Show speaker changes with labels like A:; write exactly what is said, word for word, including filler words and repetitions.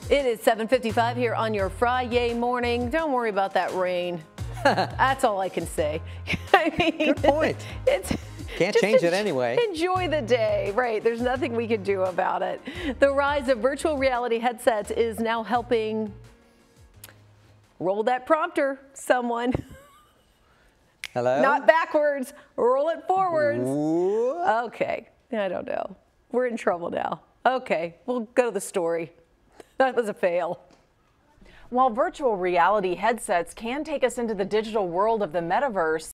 A: It is seven fifty-five here on your Friday morning. Don't worry about that rain. That's all I can say. I mean,
B: good point.
A: It's
B: Can't
A: just
B: change
A: en-
B: it anyway.
A: Enjoy the day, right? There's nothing we can do about it. The rise of virtual reality headsets is now helping roll that prompter, someone.
B: Hello?
A: Not backwards, roll it forwards.
B: Ooh.
A: Okay, I don't know. We're in trouble now. Okay, we'll go to the story. That was a fail.
C: While virtual reality headsets can take us into the digital world of the metaverse,